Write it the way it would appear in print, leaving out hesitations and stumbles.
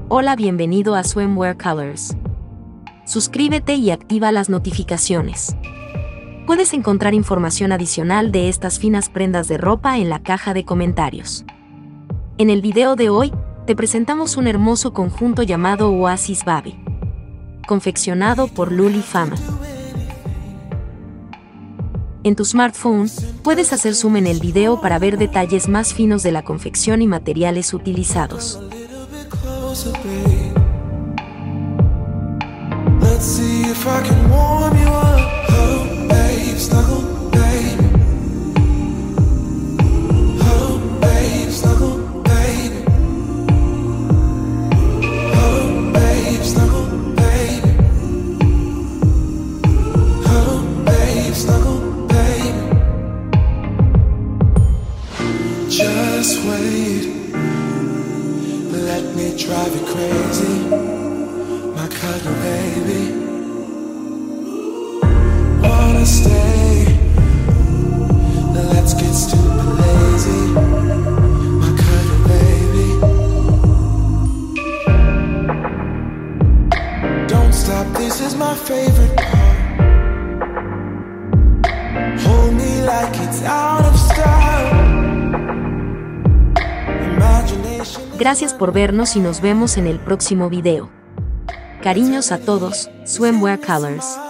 Hola, bienvenido a Swimwear Colors. Suscríbete y activa las notificaciones. Puedes encontrar información adicional de estas finas prendas de ropa en la caja de comentarios. En el video de hoy, te presentamos un hermoso conjunto llamado Oasis Baby, confeccionado por Luli Fama. En tu smartphone, puedes hacer zoom en el video para ver detalles más finos de la confección y materiales utilizados. Just wait, let me drive you crazy, my cuddle baby. Wanna stay, let's get stupid lazy, my cuddle baby. Don't stop, this is my favorite part. Hold me like it's out of style. Gracias por vernos y nos vemos en el próximo video. Cariños a todos, Swimwear Colors.